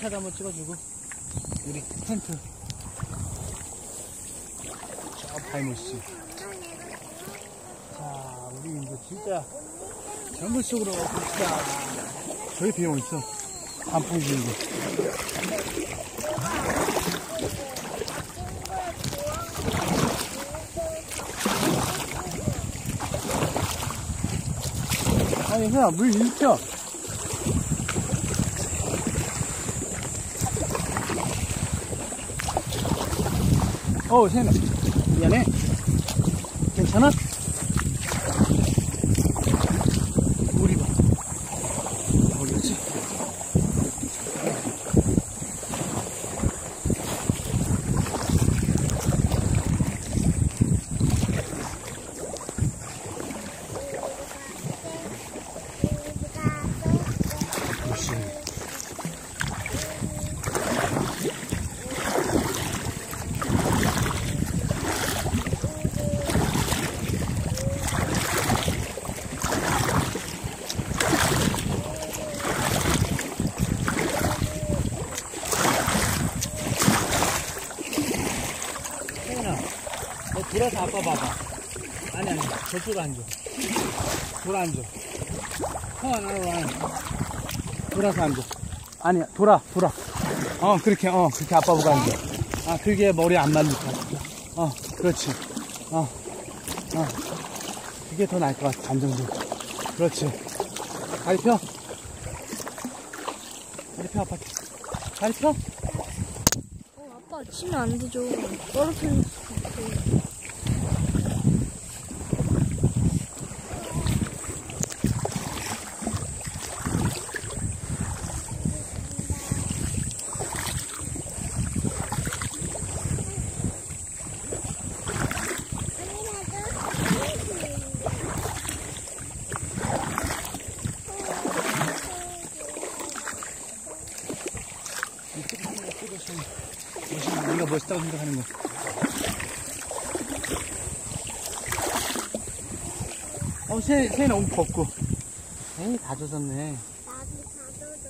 사진 한번 찍어주고. 우리 텐트. 저 바이모씨. 자, 우리 이제 진짜 정글 속으로 가봅시다. 저기 비용 있어. 단풍 지는 거. 아니, 그냥 물 일켜. 세연아. 미안해. 괜찮아? 물이 봐. 어디지? 돌아서 아빠 봐봐. 아니, 저쪽 앉아. 돌아 앉아. 형, 안 돌아서 앉아. 아니야, 돌아. 그렇게 아빠 보고 앉아. 그게 머리 안 말리까. 그렇지. 그게 더 나을 것 같아, 감정적으로. 그렇지. 다리 펴. 아빠. 다리 펴. 아빠 치면 안 되죠. 떨어뜨릴 수 있어. 네가 멋있다고 생각하는 거. 세연아 옷 벗고. 에이, 다 젖었네. 나도 다 젖어.